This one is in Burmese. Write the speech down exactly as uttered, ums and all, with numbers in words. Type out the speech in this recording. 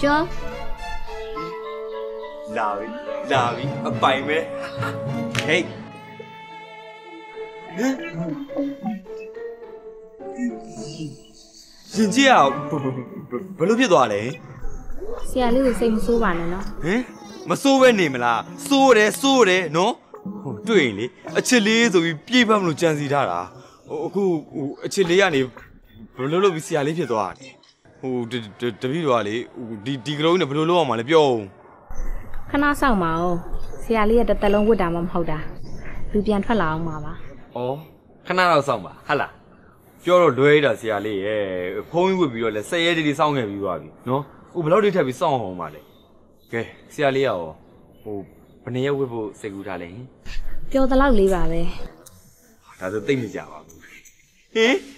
ကျော်လာပြီလာပြီအပိုင်ပဲဟေးရင်ကြီးอ่ะဘယ်လိုဖြစ်သွားလဲဆရာလေးကိုစိတ်မဆိုးပါနဲ့နော်ဟင်မဆိုးပဲနေမလားစိုးတယ်စိုးတယ်နော်ဟိုတွေ့ရင်လေအချစ်လေးဆိုပြီးပြေးဖက်မလို့ကြံစီထားတာဟိုအခုဟိုအချစ်လေးကနေဘယ်လိုလုပ်ပြီးဆရာလေးဖြစ်သွားတာဟိုတပည့်တော်ကလေဟိုဒီဒီကလုံးနဲ့ဘယ်လိုလုပ်အောင်မလဲပြောဦးခဏဆောင်ပါဦးဆရာလေးရဲ့တစ်သက်လုံးဝတ်တာမှမဟုတ်တာလူပြန်ထွက်လာအောင်ပါပါဩခဏတော့ဆောင်ပါဟာလားပြောတော့လွဲတာဆရာလေးရဲ့ဖုန်းကြီးဝတ်ပြီးတော့လဲဆက်ရဲတီတီစောင့်ခဲ့ပြီးသွားပြီနော်ဟိုဘယ်လောက်ထိထပ်ပြီးစောင့်အောင်ပါလဲကဲဆရာလေးရောဟိုဘယ်နှစ်ရက်ဝတ်ဖို့စိတ်ကူးထားလဲပြောတလောက်လေးပါပဲဒါဆိုသိမ့်မကြပါဘူးဟင်